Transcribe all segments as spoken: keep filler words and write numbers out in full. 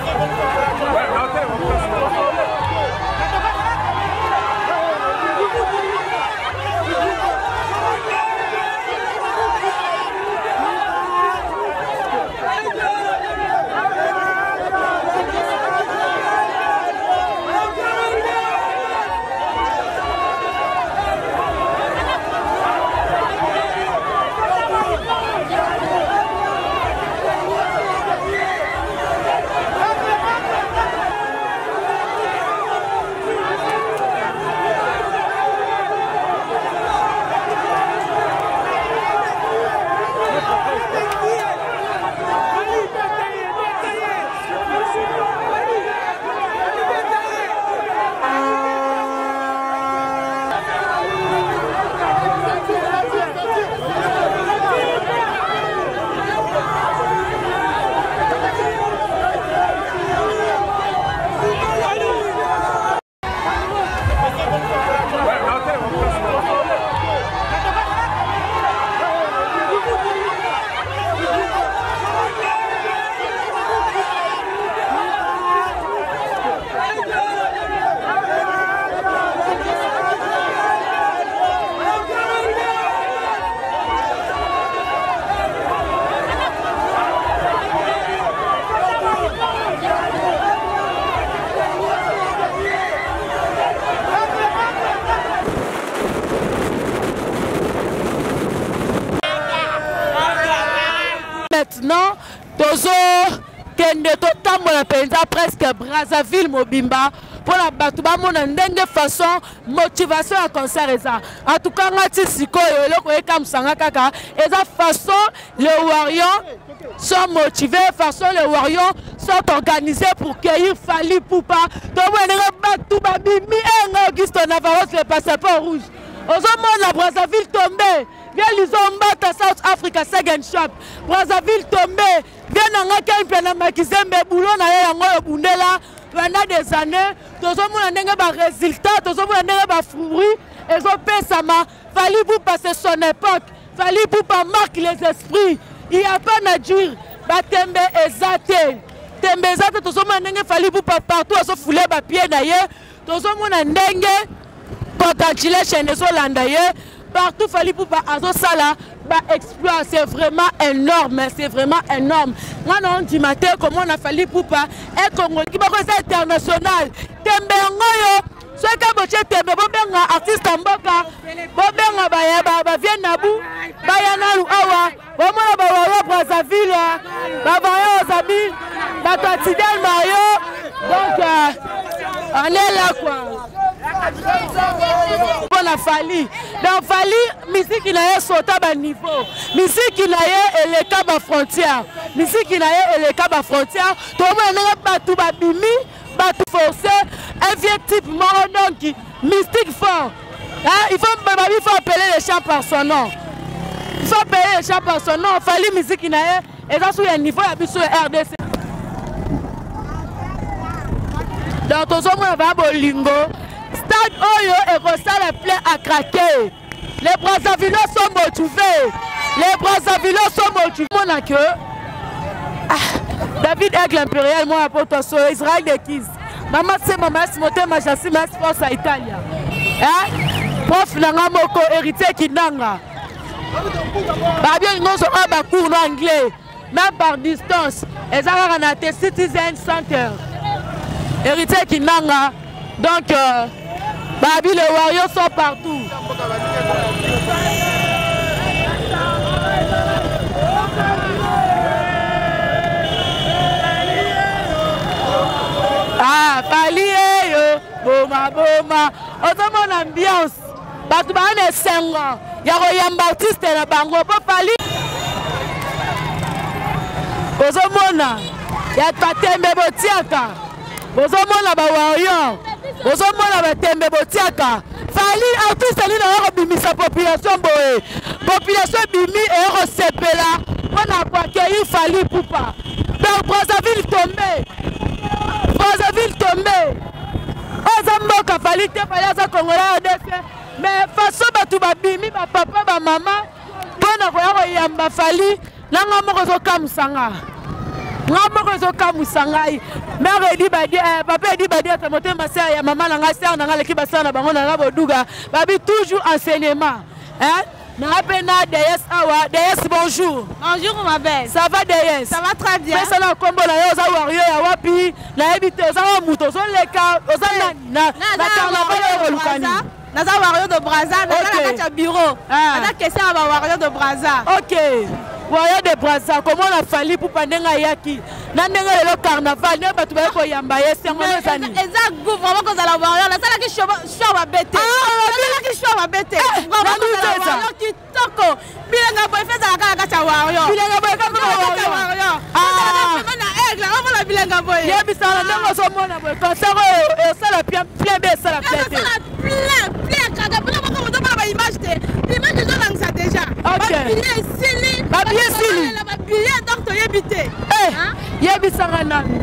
Maintenant, Tozo Kende Totambola Penza presque Brazzaville Mobimba pour la Batouba mon ndenge façon motivation à concert eza. En tout cas, ngati sikoyo le koye kam sanga kaka eza façon les Warriors sont motivés, façon les Warriors sont organisés pour cueillir Fally Ipupa. Donc on Batouba Bimi et Auguste Navarros le passeport rouge. Aujourd'hui la Brazzaville tombée. Viens l'Izomba South Africa second shop. Brazzaville tombé. Viens n'anga kempena makizembe boulot na yango bundela pendant des années. Tozo mona ndenge ba résultat, tozo mona ndenge ba fruit. Ezo pesama. Fally Ipupa c'est son époque. Fally Ipupa marque les esprits. Il y a pas nature. Ba tembe ezate. Tembe ezate tozo mona ndenge Fally Ipupa partout aso foulé ba pied d'ailleurs. Tozo mona ndenge congratulations ezo landaye. Partout Fally Ipupa azo sala ba exploit, c'est vraiment énorme, c'est vraiment énorme. Moi non du matin comment on a Fally Ipupa et Congo qui va être international. Tembe ngoyo, ce que boche tembe bobenga artiste mboka, bobenga ba ba ba vient nabu, ba yana lu awa, bomona ba wa Brazzaville, ba ba yo zabi, ba tatidel mayo. Donc euh, on est là quoi. Bon la Fally. Donc Fally, musique il a sauté à niveau. Musique il a les câbles à frontière. Musique il a les câbles à frontière. Tout le monde n'a pas tout bimi, pas tout forcé. Un vieux type mort donc mystique fort. Hein? Il faut il faut appeler les chants par son nom. Il faut appeler les chants par son nom. Fally musique il a et ça sur un niveau à sur R D C. Donc tout le monde va bolingo. Stade Oyo et Rossa les plein à craquer. Les Brazzavillois sont motivés. Les Brazzavillois sont motivés. Mon accueil. Ah, David Aigle Impérial, moi pour toi, Israël de Kiz. Maman c'est maman, c'est moté ma chassis, ma force à Italia. Hein? Prof Nanga Moko, héritier Kinanga. Babien nous sommes à cours anglais, même par distance. Et ça va en Citizen Center. Héritier Kinanga. Donc, euh, Babi, les Warriors sont partout. Ah, Fally, yo, boma, boma. Autrement, l'ambiance. Parce que on est cinq ans. Il y a un artiste na bango, pas Fally. Autrement, il y a Tatembe Botiaka. Autrement, ba Warriors. Ozomona batembe botiaka Fally artiste ali na bimisa population boye population bimi et resepela on a quoi accueillir Fally Ipupa donc Brazzaville tombé Brazzaville tombé Ozamboka Fally te Fally za Congolais odese mais façon batu ba bimi ba papa ba maman pona ko yamba Fally nanga moko zo kamsanga Ngamo ko kamusangai. Mère dit badi papa dit badi ta motema sa ya maman na ngasa na ngale ki basana bango na boduga. Babi toujours enseignement. Hein? Napena D S awa, D S bonjour. Bonjour ma belle. Ça va D S? Ça va très bien. Mais ça na kombo la yo za wario ya wapi? Na ebite za wa muto zo leka, oza na na carnaval ya Lukani. Na za wario de Brazza, na za na bureau. Na question ba wario de Brazza. OK. Wario de Brazza, comment on a fallu pour pandenga yaki? Na ndenga le carnaval, ne ba tu ba ko yamba yesi ngono zani. Eza go vraiment ko za la wario, la sala ki show show ba bete. Ah, la ki show ba bete. Vraiment ko za la wario ki toko. Bilenga boy fait za la ka wario. Bilenga boy fait za wario. Ah, na aigle, on va la bilenga boy. Yebi sala ndengo so mona boy. Concert e sala bien plein be sala plein. Sala plein, plein kaka pour ko mo ba ba image te. Image de lang ça déjà. OK. Billet sili. Ba billet sili. Ba billet donc to yebite. Eh, yebi sanga nanu.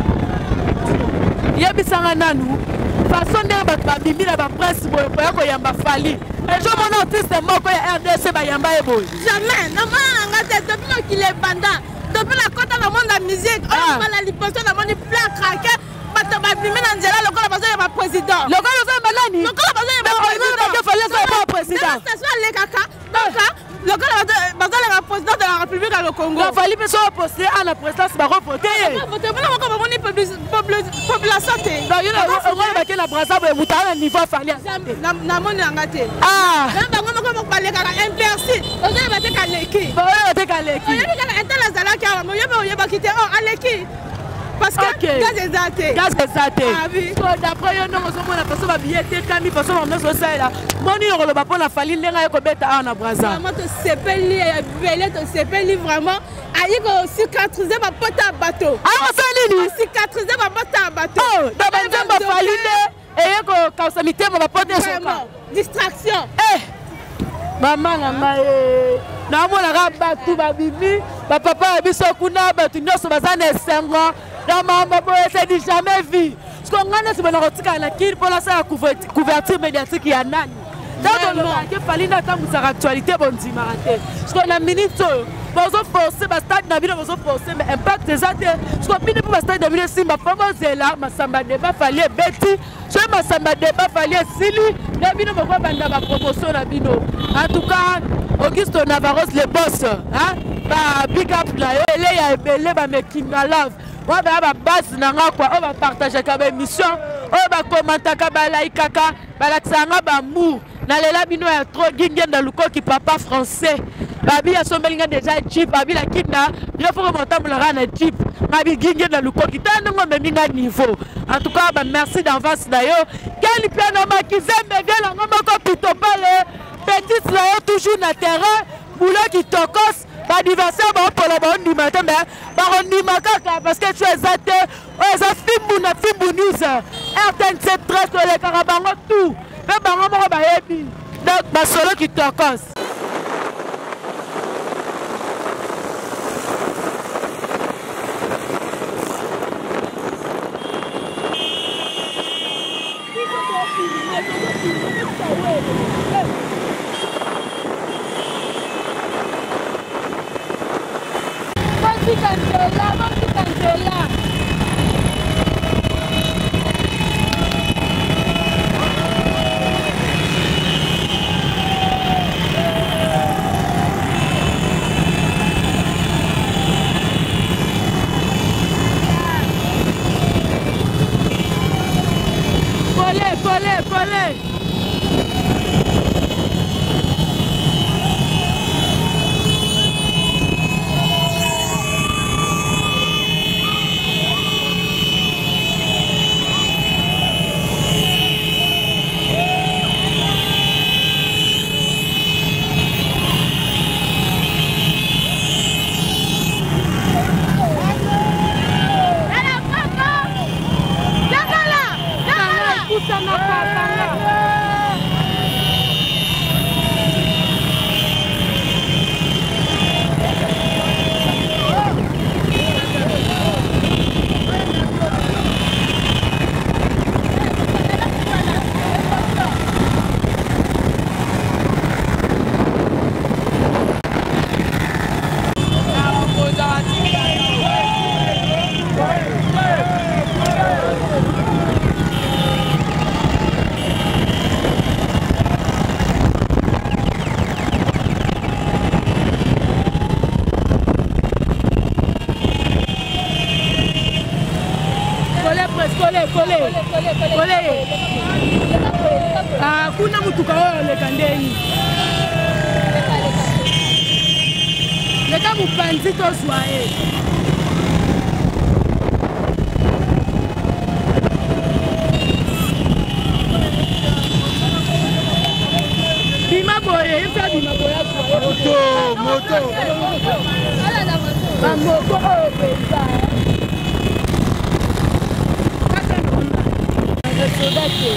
Yebi sanga nanu. Façon de ba ba bimbi na ba presse boy ko yamba fali. Et je mon artiste moko ya R D C ba yamba e boy. Jamais. Non ma ngate depuis qu'il est bandant. Depuis la côte dans le monde de la musique, on va la liposuction dans le monde plein craqué. Bata ba bimbi na nzela lokolo bazo ya ba président. Lokolo zo malani. Lokolo bazo ya ba président. Il fallait ça pas président. Ça soit les caca. Donc lokolo bazo ya président de la République du Congo. Il fallait que soit posté à la présidence ba reporter. Voter pour la ko moni population te. Donc il a on va que la Brazza ba mutana niveau fallait. Na na moni ngate. Ah. Na bango moko moko baleka ka impersi. Ozo ba te kaleki. Ba te kaleki. Oyo ka entala zala ka mo yeba yeba kite oh aleki. Parce que gaz exaté. Gaz exaté. Ah oui. D'après yo non so mona personne ba billet te kami personne on so ça là. Moni yolo ba pona fali lenga yoko beta na Brazza. Vraiment te sepeli belé te sepeli vraiment ayi ko cicatriser ba pota bateau. Ah ça nini? Cicatriser ba pota bateau. Oh, da banza ba fali le e yoko kausamité ba pota soka. Distraction. Eh. Maman na ngai na mona ga batu ba bibi ba papa biso kuna batu nyoso bazana esengo. La maman ne dit jamais vu. Ce qu'on a c'est que la kid pour la couverture médiatique il y a nani. Dans le monde, il fallait attendre sa actualité bon dimanche. Ce qu'on a minute, nous forcer ba stade na ville nous forcer mais impact des athées. Ce qu'on pine pour ba stade na ville si ma femme zela ma samba débat fallait Betty, je ma samba débat fallait Sili, na ville mo ba banda ba promotion na bino. En tout cas, Augusto Navarros le boss, hein? Ba big up là, elle est belé ba making love. On va base nanga quoi, on va partager ka émission, on va commenter ka ba like ka, ba laksanga ba mou. Na lela bino ya trop gingen dans le corps qui papa français. Babi a son belinga déjà chip, babi la kidna, il faut remonter mon rana chip. Babi gingen dans le corps qui t'a non mais minga niveau. En tout cas, bah merci d'avance d'ailleurs. Quel piano maquisé mais bien la ngoma ko pitopale. Petit là toujours na terrain, boulot qui tokos. Ba diversaire ba pour la bonne du matin mais ba on dit makaka parce que tu es zaté oh ça fimbu na fimbu news R T N sept treize les karabango tout mais ba ngoma ba yebi donc ba solo qui tokos. Candela, vamos Candela. Colé, colé, colé. Sana kole kole ah kuna mutuka oyo leka ndeni leka mupanzi tozwa ye bima boye ifa bima boya moto moto ala na moto moto oyo pesa kasa noma soldate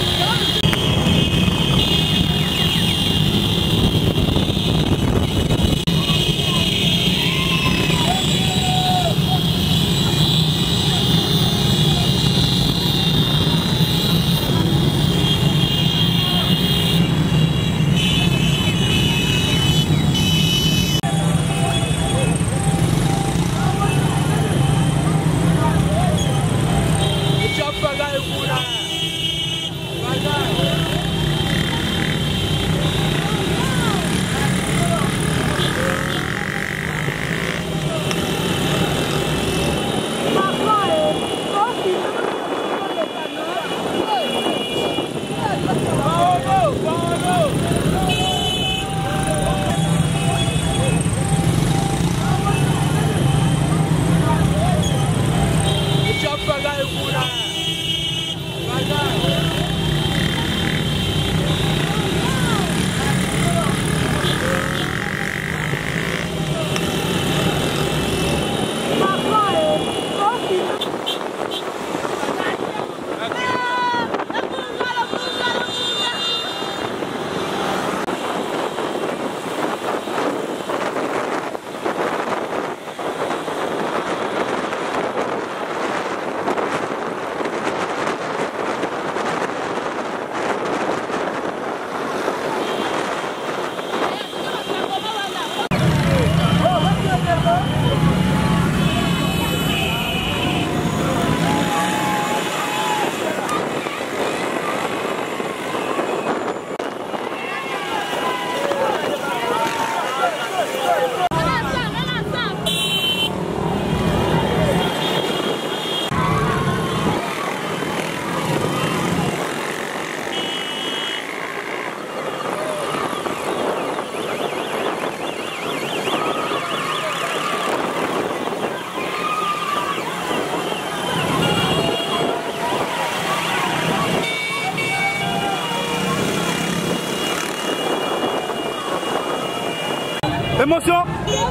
Émotion.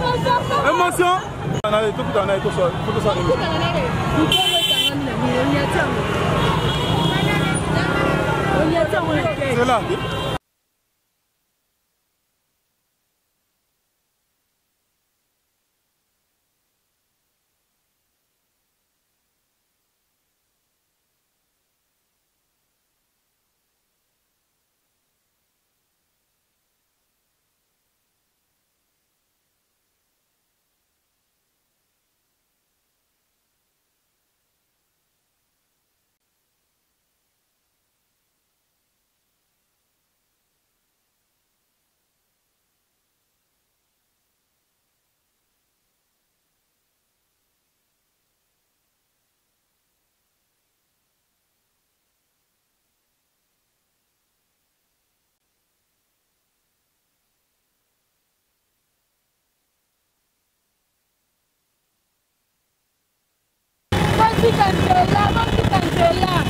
Émotion. On a tout le temps, tout ça, tout ça. C'est là. Angela, vamos Angela.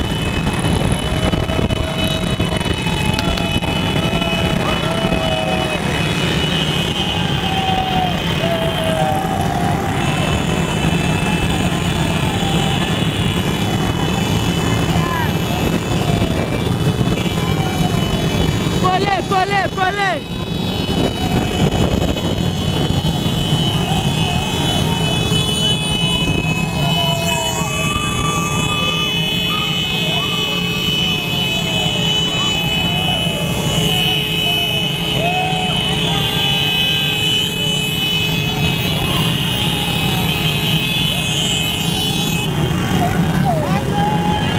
Polé, polé, polé.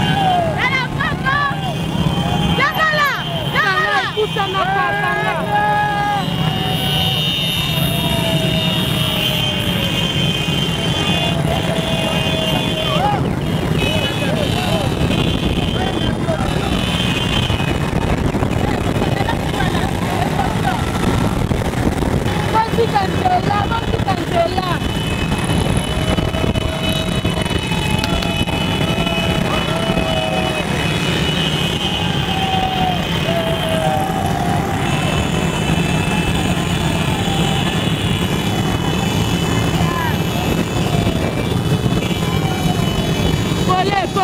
Sana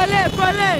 collez, collez.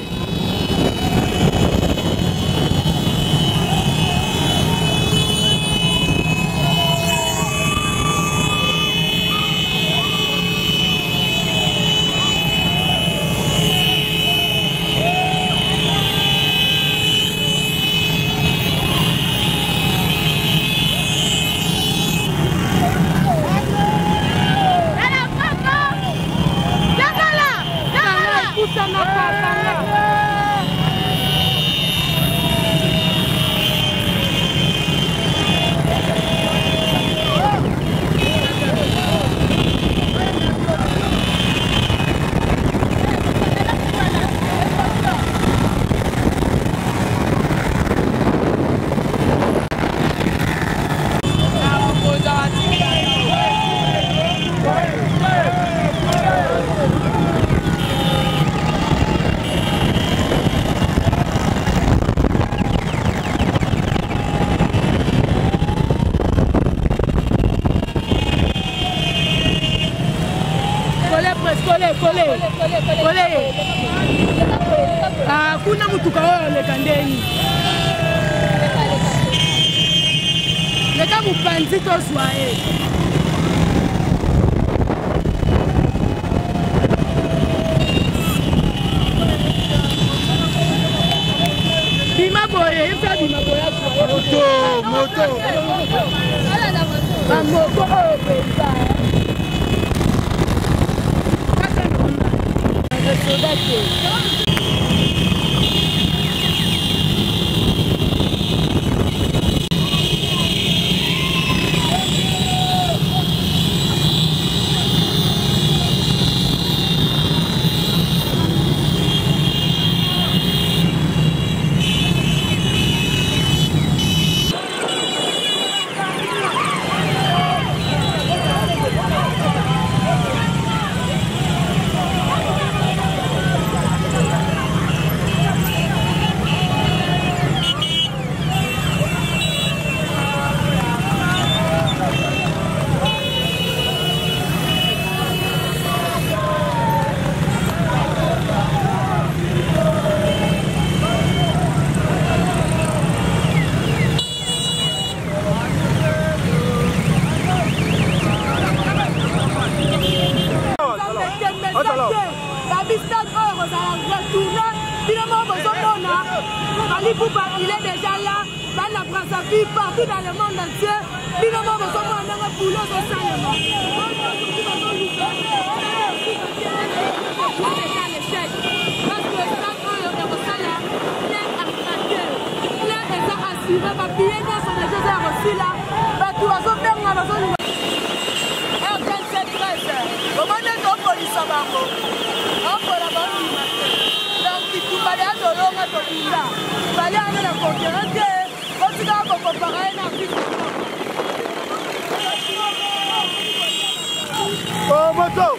Kuna mutuka oyo leka ndeni leka mopanzi tozwa ye bima boye ifa bima boye moto moto bamoto oyo penza il est déjà là, dans la Brazzaville, partout dans le monde entier. Finalement, nous sommes en train de pouler au salement. Parce que le stade est au salaire, plein à craquer, plein est assuré, papier, dans son déjà aussi là, tu vas se faire mal aux autres. R vingt-sept treize, comment est-ce qu'on peut y savoir? On peut la voir. Donc, tu vas aller à Dolonga, tu vas tu vas aller à la concurrence, tu vas comparer à la vie. Oh, moto!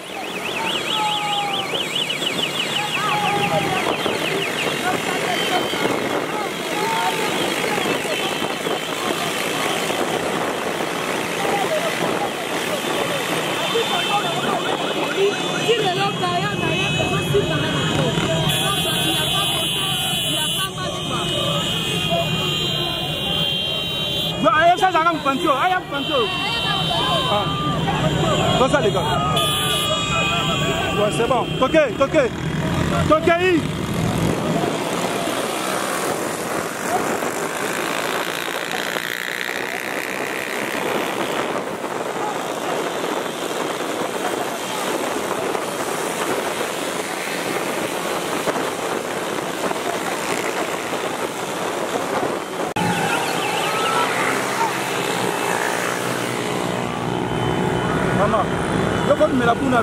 Ça, ça va me penser. Aïe, me penser. Ah. Comme ça, les gars. Ouais, c'est bon. Toquez, toquez. Toquez. Maman, je vais me la poune.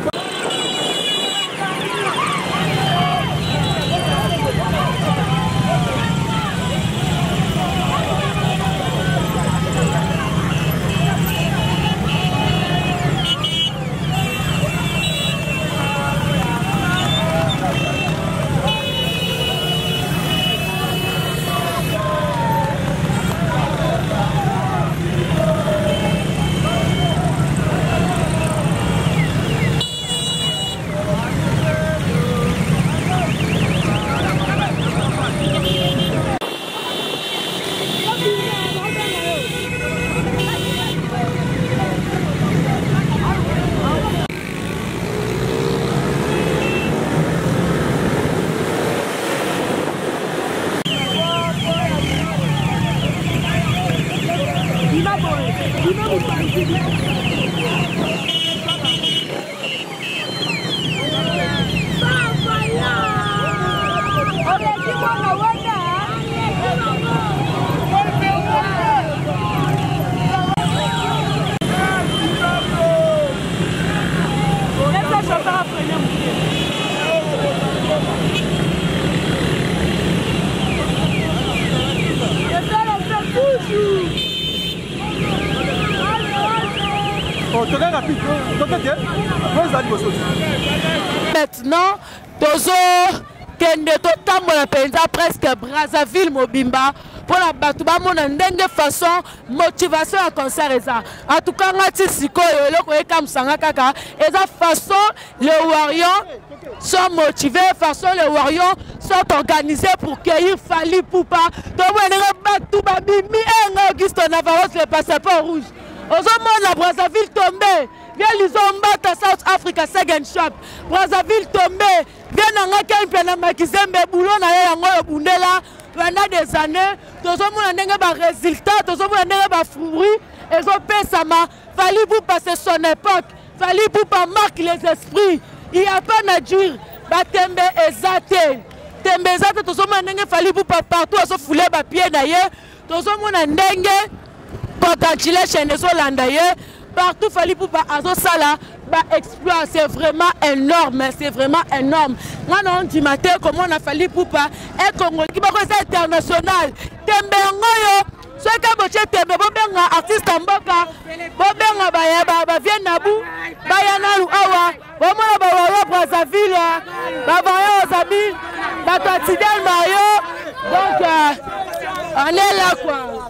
Maintenant, Tozo Kende Totambola Penza presque Brazzaville Mobimba pour la Batouba mon ndenge façon motivation à concert eza. En tout cas, ngati sikoyo eloko ekam sanga kaka eza façon les Warriors sont motivés, façon les Warriors sont organisés pour cueillir Fally Ipupa. Donc on est Batouba Bimi et Auguste Navarro le passeport rouge. Aujourd'hui la Brazzaville tombée. Viens l'Izomba South Africa second shop. Brazzaville tombé. Viens n'anga kempena makizembe boulot na yango bundela pendant des années. Tous on a n'enga ba résultat, tous on a n'enga ba fruit. Et zo pesama. Fally Ipupa c'est son époque. Fally Ipupa marque les esprits. Il y a pas nature. Batembe ezate. Tembe ezate tous on a n'enga Fally Ipupa partout à se fouler ba pied d'ailleurs. Tous on a n'enga potentiel chez les Hollandais. Partout Fally Ipupa azo sala ba exploit, c'est vraiment énorme, c'est vraiment énorme. Moi non du matin comment on a Fally Ipupa et Congo qui va être international. Tembe ngoyo, ce que boche tembe bobenga artiste mboka, bobenga ba ya ba vient nabu, ba ya nalu awa, bomona ba wa Brazzaville, ba ba ya Zabi, ba Tatidel Mayo. Donc euh, on est là quoi.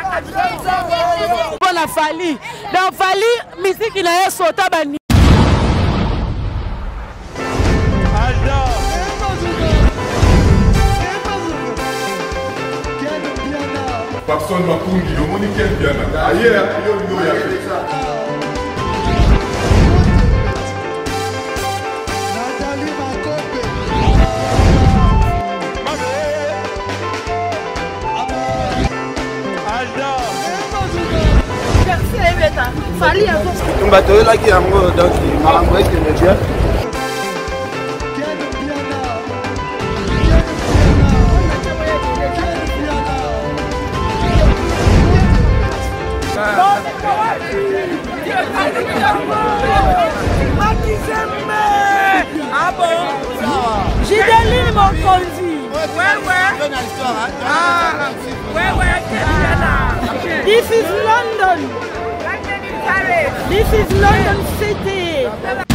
Pour la Fally. Donc Fally, musique il a sauté bani. Personne m'a conduit, le monde est bien. Ailleurs, il y a ça. Fally a un bateau là qui est en mode donc il m'a envoyé qu'il me tient. Ah bon? J'ai des lignes mon conduit. Ouais, ouais. Ah, ouais, ouais. This is London. This is London City.